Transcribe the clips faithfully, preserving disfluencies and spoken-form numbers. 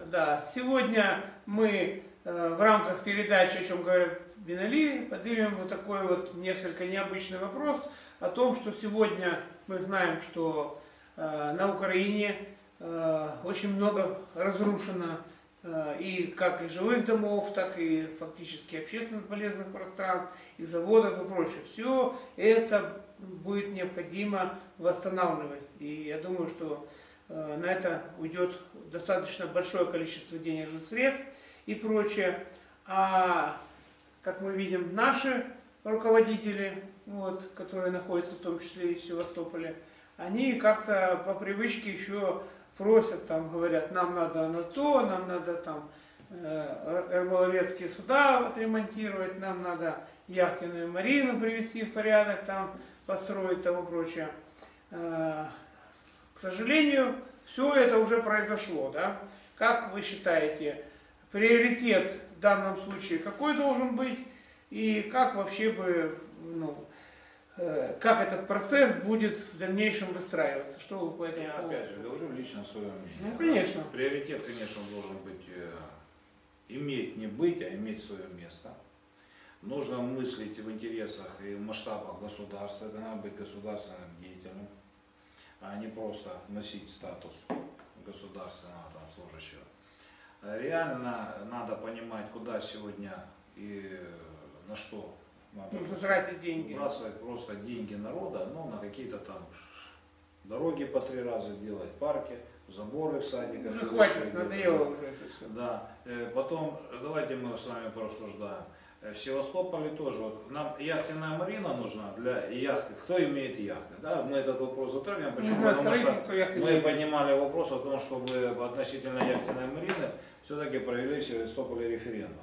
Да, сегодня мы э, в рамках передачи, о чем говорят Бинали, поднимем вот такой вот несколько необычный вопрос о том, что сегодня мы знаем, что э, на Украине э, очень много разрушено э, и как и жилых домов, так и фактически общественно полезных пространств, и заводов и прочее. Все это будет необходимо восстанавливать. И я думаю, что э, на это уйдет достаточно большое количество денежных средств и прочее. А как мы видим, наши руководители, вот, которые находятся в том числе и в Севастополе, они как-то по привычке еще просят, там говорят, нам надо на то, нам надо там э, рыболовецкие суда отремонтировать, нам надо яхтенную марину привести в порядок, там построить, тому прочее. Э, к сожалению, все это уже произошло, да? Как вы считаете, приоритет в данном случае какой должен быть и как вообще бы, ну, э, как этот процесс будет в дальнейшем выстраиваться? Что вы по этому Я поводу? опять же говорю лично свое мнение. Ну, конечно. Приоритет, конечно, должен быть э, иметь не быть, а иметь свое место. Нужно мыслить в интересах и в масштабах государства, это надо быть государственным деятелем, а не просто носить статус государственного там, служащего. Реально надо понимать, куда сегодня и на что надо. Нужно тратить деньги. Бросать просто деньги народа, ну, на какие-то там дороги по три раза делать, парки, заборы в садиках. Уже хватит, надоело уже это все. Да. Потом, давайте мы с вами порассуждаем. В Севастополе тоже, вот, нам яхтенная марина нужна для яхты. Кто имеет яхты? Да? Мы этот вопрос затрагиваем. Почему? Ну, Потому что мы не поднимали вопрос о том, чтобы относительно яхтенной марины все-таки провели в Севастополе референдум.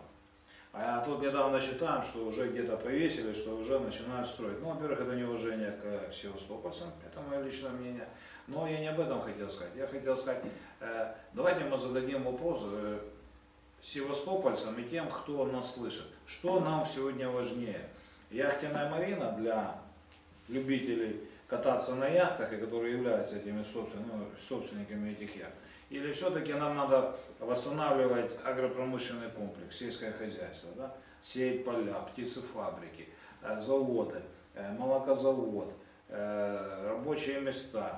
А тут недавно читаем, что уже где-то повесили, что уже начинают строить. Ну, во-первых, это неуважение к севастопольцам, это мое личное мнение. Но я не об этом хотел сказать. Я хотел сказать, э, давайте мы зададим вопрос э, севастопольцам и тем, кто нас слышит. Что нам сегодня важнее? Яхтенная марина для любителей кататься на яхтах, и которые являются этими собствен, ну, собственниками этих яхт? Или все-таки нам надо восстанавливать агропромышленный комплекс, сельское хозяйство, да? Сеять поля, птицефабрики, заводы, молокозавод, рабочие места,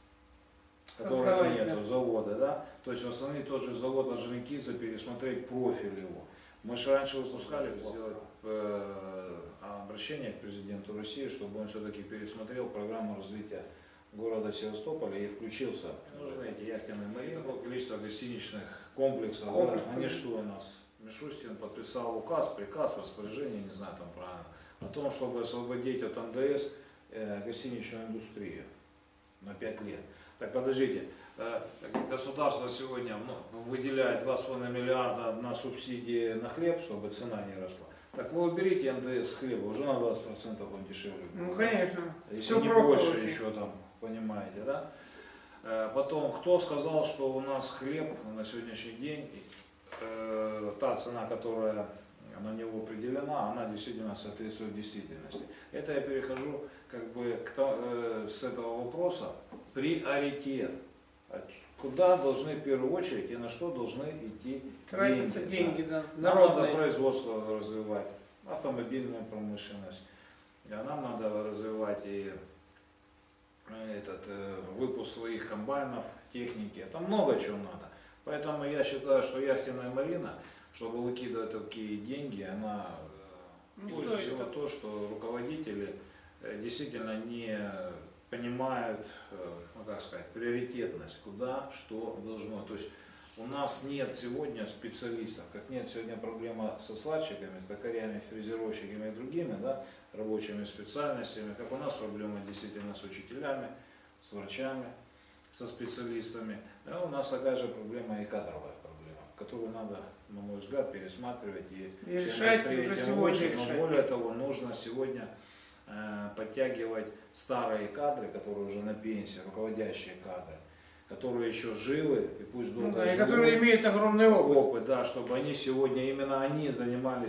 которых нету, заводы, да? То есть восстановить тот же завод Орджоникидзе, пересмотреть профиль его. Мы же раньше выпускали сделать э, обращение к президенту России, чтобы он все-таки пересмотрел программу развития города Севастополя и включился. Нужны эти яхтенные марины, количество гостиничных комплексов. Да? Они что у нас? Мишустин подписал указ, приказ, распоряжение, не знаю там правильно, о том, чтобы освободить от эн дэ эс э, гостиничную индустрию на пять лет. Так подождите, э, государство сегодня ну, выделяет два с половиной миллиарда на субсидии на хлеб, чтобы цена не росла. Так вы уберите эн дэ эс с хлеба, уже на двадцать процентов он дешевле будет. Ну конечно. Если Все не больше очень. Еще там, понимаете, да? Э, потом, кто сказал, что у нас хлеб на сегодняшний день, э, та цена, которая на него определена, она действительно соответствует действительности. Это я перехожу как бы к, э, с этого вопроса. Приоритет. Куда должны в первую очередь и на что должны идти тратятся деньги? деньги, Да. да. Нам надо производство развивать, автомобильную промышленность. А нам надо развивать и этот, э, выпуск своих комбайнов, техники. Там много чего надо. Поэтому я считаю, что яхтенная марина, чтобы выкидывать такие деньги, она э, больше всего то, что руководители э, действительно не понимают, э, ну, как сказать, приоритетность, куда, что должно. То есть у нас нет сегодня специалистов, как нет сегодня проблема со сварщиками, токарями, фрезеровщиками и другими, да, рабочими специальностями, как у нас проблема действительно с учителями, с врачами, со специалистами. А у нас такая же проблема и кадровая проблема, которую надо, на мой взгляд, пересматривать и, и решать уже сегодня. Но более того, нужно сегодня э, подтягивать старые кадры, которые уже на пенсии, руководящие кадры, которые еще живы, и пусть долго ну, да, живут, и которые имеют огромный опыт. опыт, да, чтобы они сегодня, именно они занимались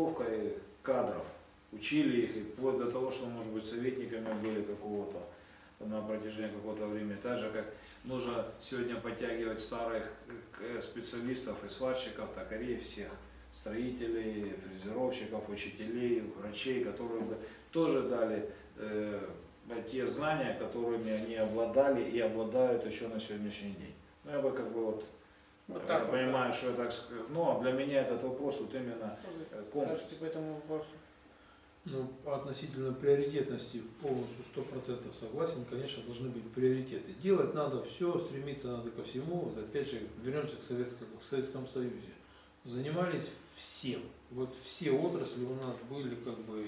подготовкой кадров, учили их, и вплоть до того, что, может быть, советниками были какого-то на протяжении какого-то времени. Так же, как нужно сегодня подтягивать старых специалистов и сварщиков, токарей всех, строителей, фрезеровщиков, учителей, врачей, которые бы тоже дали э, те знания, которыми они обладали и обладают еще на сегодняшний день. Ну, я бы как бы вот, вот так я вот, понимаю, да. что я так скажу. Но для меня этот вопрос вот именно комплекс. Скажите по этому вопросу. Ну, относительно приоритетности полностью сто процентов согласен, конечно, должны быть приоритеты. Делать надо все, стремиться надо ко всему. Вот опять же, вернемся к Советскому, к Советскому Союзе. Занимались всем. Вот все отрасли у нас были как бы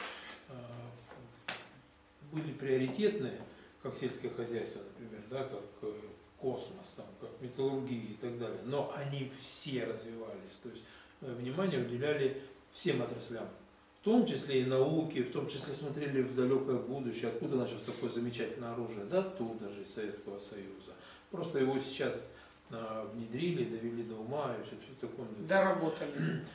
были приоритетные, как сельское хозяйство, например, да, как космос, там, как металлургия и так далее. Но они все развивались. То есть внимание уделяли всем отраслям. В том числе и науке, в том числе смотрели в далекое будущее, откуда началось такое замечательное оружие, да оттуда же, из Советского Союза. Просто его сейчас а, внедрили, довели до ума и все, все в таком духе. Доработали.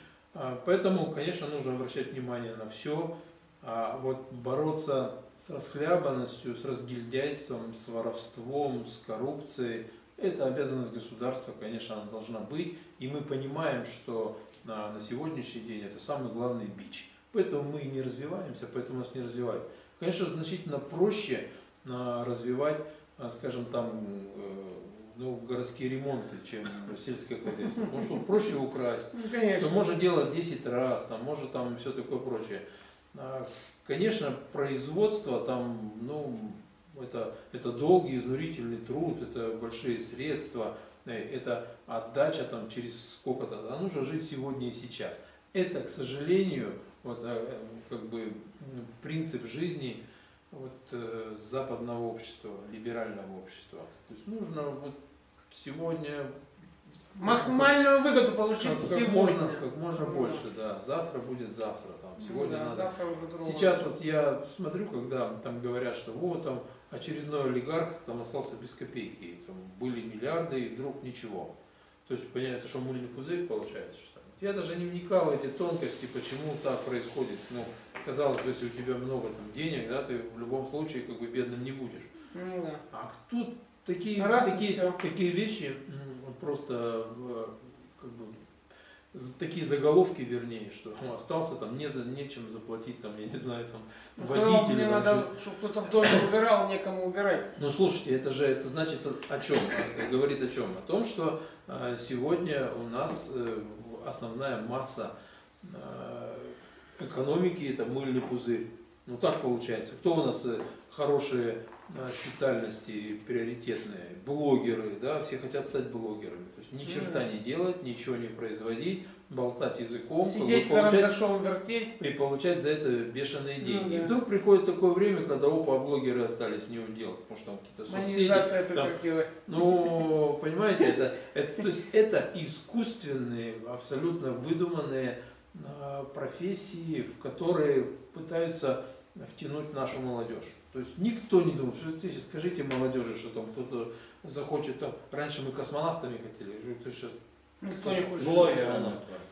А, поэтому, конечно, нужно обращать внимание на все. А вот бороться с расхлябанностью, с разгильдяйством, с воровством, с коррупцией, это обязанность государства, конечно, она должна быть. И мы понимаем, что на, на сегодняшний день это самый главный бич. Поэтому мы не развиваемся, поэтому нас не развивают. Конечно, значительно проще а, развивать, а, скажем, там, э, ну, городские ремонты, чем сельское хозяйство. Потому что проще украсть. Ну, конечно. То может делать десять раз, там, может там все такое прочее. А, конечно, производство там, ну, это, это долгий, изнурительный труд, это большие средства, это отдача там через сколько-то. А нужно жить сегодня и сейчас. Это, к сожалению, вот, как бы принцип жизни вот, западного общества, либерального общества. То есть нужно вот сегодня максимальную выгоду получить как, как сегодня. можно, как можно больше, да. Завтра будет завтра, там, сегодня ну, да, надо. Завтра уже другое. Сейчас вот я смотрю, когда там говорят, что вот там очередной олигарх там остался без копейки, там были миллиарды и вдруг ничего. То есть понятно, что мыльный пузырь получается, что я даже не вникал в эти тонкости, почему так происходит. Ну, казалось бы, если у тебя много там денег, да, ты в любом случае как бы бедным не будешь. Ну, да. А тут такие, Раз такие, такие вещи, вот просто как бы такие заголовки, вернее, что ну, остался там, не за, нечем заплатить, там, я не знаю, там, Ну, водителю. мне там, надо, чтобы кто-то в доме убирал, некому убирать. Ну слушайте, это же это значит о чем? Это говорит о чем? О том, что э, сегодня у нас э, основная масса э, экономики это мыльный пузырь. Ну так получается. Кто у нас э, хорошие э, специальности приоритетные? Блогеры, да, все хотят стать блогерами. То есть ни черта не делать, ничего не производить, болтать языком, Сидеть карандашом вертеть. и получать за это бешеные деньги. Ну, да. И вдруг приходит такое время, когда опа, блогеры остались не удел, потому что там какие-то соцсети. Монетизация Там, прекратилась. ну, понимаете, это, это, то есть это искусственные, абсолютно выдуманные э, профессии, в которые пытаются втянуть нашу молодежь. То есть никто не думает, что скажите молодежи, что там кто-то захочет, там, раньше мы космонавтами хотели, что сейчас Никто не хочет. Блогерами.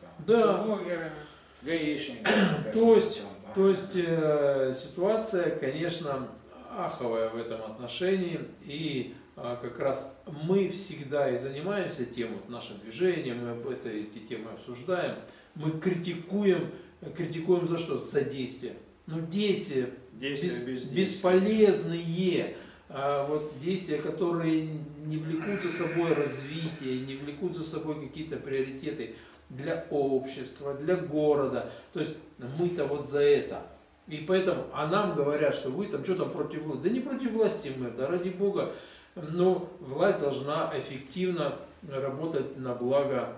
да. Блогерами. Гаишники. То есть, то есть э, ситуация, конечно, аховая в этом отношении, и э, как раз мы всегда и занимаемся тем, вот наше движение, мы об этой, эти темы обсуждаем, мы критикуем, критикуем за что? За действия. Ну, действия, Действия бес, без бесполезные, а вот действия, которые не влекут за собой развитие, не влекут за собой какие-то приоритеты для общества, для города. То есть мы-то вот за это. И поэтому, а нам говорят, что вы там что там против власти. Да не против власти мы, да ради Бога. Но власть должна эффективно работать на благо,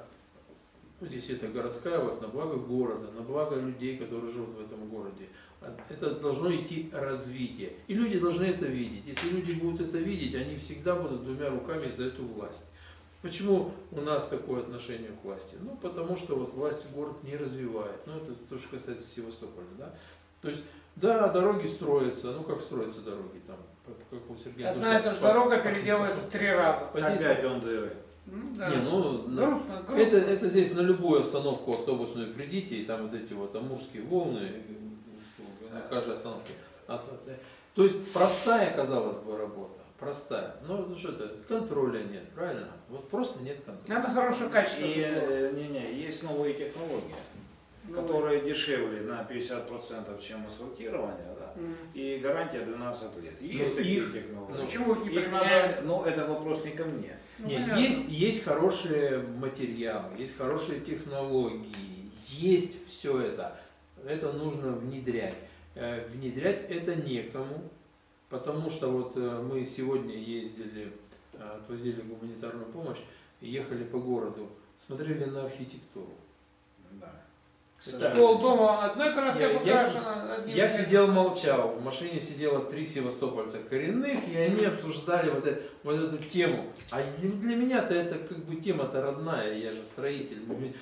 здесь это городская власть, на благо города, на благо людей, которые живут в этом городе. Это должно идти развитие. И люди должны это видеть. Если люди будут это видеть, они всегда будут двумя руками за эту власть. Почему у нас такое отношение к власти? Ну, потому что вот власть город не развивает. Ну, это то, что касается Севастополя, да. То есть, да, дороги строятся. Ну, как строятся дороги там? Как у Сергея Одна и та же дорога переделывается в три раза. Опять он дыры. Ну, да. Не, ну, грустно, грустно. Это, это здесь на любую остановку автобусную придите, и там вот эти вот амурские волны на каждой остановке. То есть простая, казалось бы, работа. Простая. Но ну, что это? Контроля нет, правильно? Вот просто нет контроля. Надо хорошее качество. И э, не, не, есть новые технологии, Новые. которые дешевле на пятьдесят процентов, чем асфальтирование, да, Мгм. и гарантия двенадцать лет. Есть Ну, такие их- технологии. ну, Почему их не Их надо, применяют? но это вопрос не ко мне. Ну, Нет, понятно. есть, есть хорошие материалы, есть хорошие технологии, есть все это. Это нужно внедрять. Э, Внедрять это некому, потому что вот э, мы сегодня ездили, э, отвозили гуманитарную помощь, и ехали по городу, смотрели на архитектуру. Да. К Это- сожалению. Пол дома одной краской Я- я покрашено, один Я цвет. сидел молчал, в машине сидело три севастопольца коренных, и они обсуждали вот, это, вот эту тему. А для меня-то это как бы тема-то родная, я же строитель.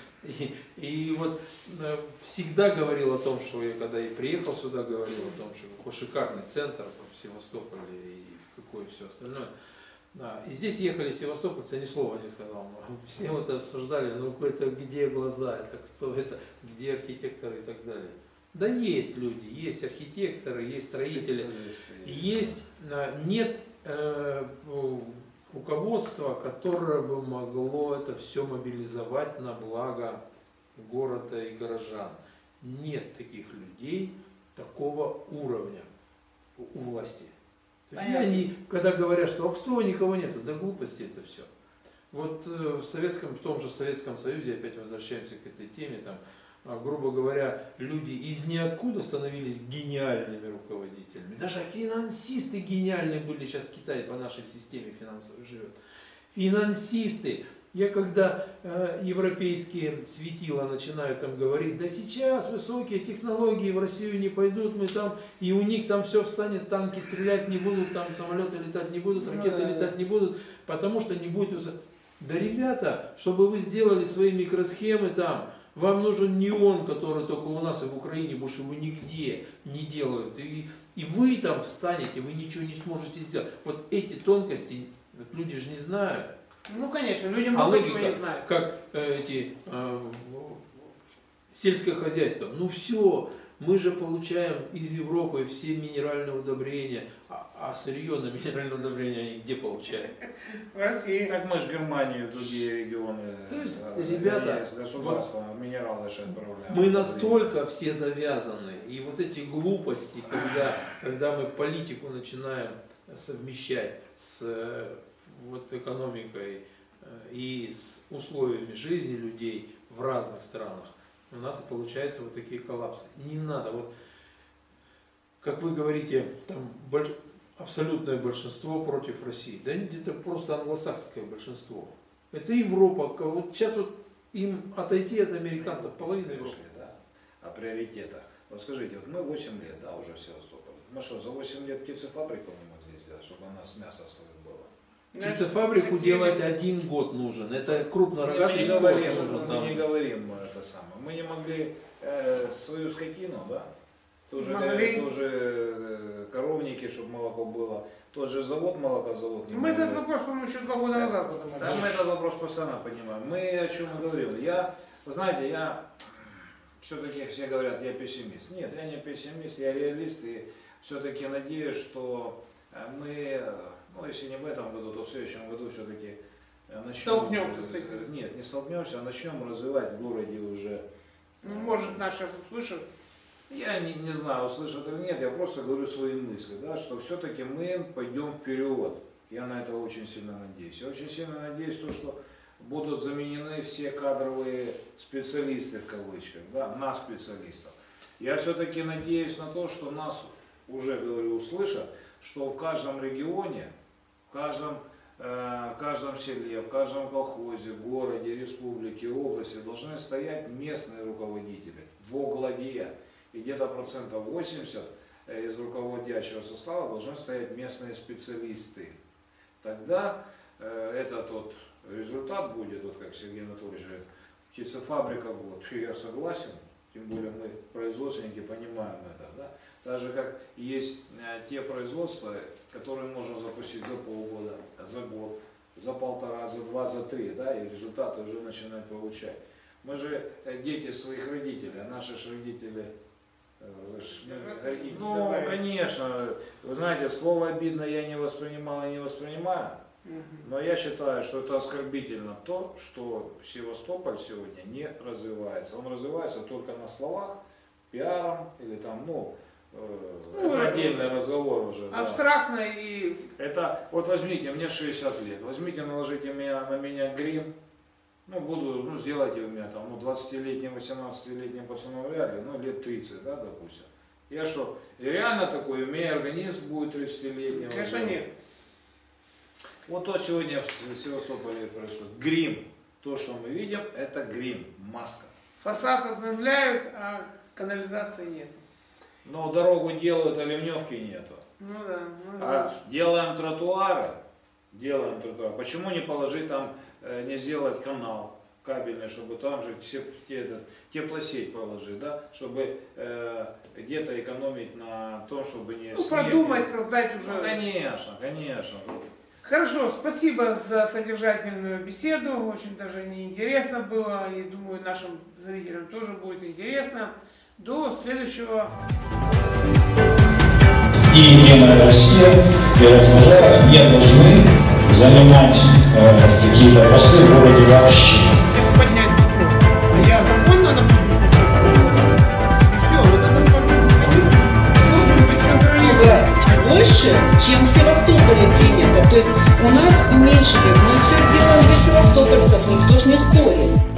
И, и вот э, всегда говорил о том, что я когда и приехал сюда, говорил о том, что какой шикарный центр в Севастополе и какое все остальное. Да, и здесь ехали севастопольцы, я ни слова не сказал. Все вот обсуждали, ну это где глаза, это кто это, где архитекторы и так далее. Да есть люди, есть архитекторы, есть строители, Специалисты. есть, а, нет э, руководства, которое бы могло это все мобилизовать на благо города и горожан. Нет таких людей такого уровня у у власти. То есть Понятно. они, когда говорят, что а кто, никого нет, да глупости это все. Вот э, в советском, в том же Советском Союзе, опять возвращаемся к этой теме, там, а, грубо говоря, люди из ниоткуда становились гениальными руководителями. Даже финансисты гениальные были, сейчас Китай по нашей системе финансовой живет. Финансисты. Я когда э, европейские светила начинают там говорить, да сейчас высокие технологии в Россию не пойдут, мы там, и у них там все встанет, танки стрелять не будут, там самолеты летать не будут, ракеты летать не будут, потому что не будет... Да, ребята, чтобы вы сделали свои микросхемы там, вам нужен неон, который только у нас и в Украине больше его нигде не делают. И, и вы там встанете, вы ничего не сможете сделать. Вот эти тонкости вот люди же не знают. Ну, конечно, люди А много логика, чего не знают. как э, эти э, сельское хозяйство. Ну все, мы же получаем из Европы все минеральные удобрения, а, а сырье на минеральные удобрения они где получают? В России. Так мы же Германию и другие регионы, То есть, э, ребята, с государства минералы же отправляют. Мы настолько все завязаны, и вот эти глупости, когда, когда мы политику начинаем совмещать с э, вот, экономикой э, и с условиями жизни людей в разных странах, у нас и получаются вот такие коллапсы. Не надо, вот, как вы говорите, там больш... абсолютное большинство против России. Да это просто англосаксское большинство. Это Европа. Вот сейчас вот им отойти от американцев, половина Европы. Пришли, да, о приоритетах. Вот скажите, вот мы восемь лет, да, уже в Севастополе. Мы что, за восемь лет птицефабрику не могли сделать, чтобы у нас мясо свое было? Птицефабрику делать один год нужен. Это Мы крупнорогатый не скот говорим, нужен. мы Там. не говорим это самое. Мы не могли э, свою скотину, да, тоже, Могли. э, тоже э, коровники, чтобы молоко было, тот же завод, молокозавод. Не Мы этот могли. вопрос, по-моему, еще два года назад потом. Да, мы этот вопрос постоянно понимаем. Мы о чем мы говорим. Я, вы знаете, я все-таки все говорят, я пессимист. Нет, я не пессимист, я реалист и все-таки надеюсь, что мы, ну если не в этом году, то в следующем году все-таки начнем. Столкнемся с этим. Нет, не столкнемся, а начнем развивать в городе уже. Ну, может, нас сейчас услышат. Я не, не знаю, услышат или нет, я просто говорю свои мысли, да, что все-таки мы пойдем вперед. Я на это очень сильно надеюсь. Я очень сильно надеюсь, то, что будут заменены все кадровые специалисты, в кавычках, да, на специалистов. Я все-таки надеюсь на то, что нас, уже говорю, услышат, что в каждом регионе, в каждом, э, в каждом селе, в каждом колхозе, городе, республике, области должны стоять местные руководители во главе. И где-то процентов восемьдесят из руководящего состава должны стоять местные специалисты. Тогда э, этот вот результат будет, вот как Сергей Анатольевич говорит, птицефабрика, вот, и я согласен, тем более мы производственники понимаем это, да? Так же как есть э, те производства, которые можно запустить за полгода, за год, за полтора, за два, за три, да, и результаты уже начинают получать. Мы же э, дети своих родителей, а наши же родители Вы ж- Держаться не ну, добавить. конечно, вы знаете, слово обидно я не воспринимал и не воспринимаю, Мгм. но я считаю, что это оскорбительно то, что Севастополь сегодня не развивается. Он развивается только на словах, пиаром или там, ну, э, Ну, это э, отдельный разговор уже. да. Абстрактно и Это, вот возьмите, мне шестьдесят лет, возьмите, наложите меня, на меня грим, ну, буду, ну, сделайте у меня там, ну, двадцатилетним, восемнадцатилетним пацаном вряд ли, ну, лет тридцать, да, допустим. Я что, и реально такой, у меня организм будет тридцатилетнего? конечно нет. Вот то сегодня в Севастополе происходит. Грим. То, что мы видим, это грим, маска. Фасад обновляют, а канализации нет. Но дорогу делают, а ливневки нету. Ну да. Ну, А делаем тротуары, делаем тротуары. Почему не положить там, э, не сделать канал кабельный, чтобы там же все, те, этот, теплосеть проложить, да, чтобы э, где-то экономить на том, чтобы не... ну, снег, продумать, не- создать уже. Ну, конечно, конечно. Хорошо, спасибо за содержательную беседу. Очень даже неинтересно было. И думаю, нашим зрителям тоже будет интересно. До следующего. И Единая Россия, и Разножаров не должны занимать э, какие-то посты в городе вообще. Поднять. А я законно напомню. И все, вот это должен быть контролируемый. Больше, чем в Севастополе принято. То есть у нас уменьшили, но все делаем для севастопольцев, никто ж не спорит.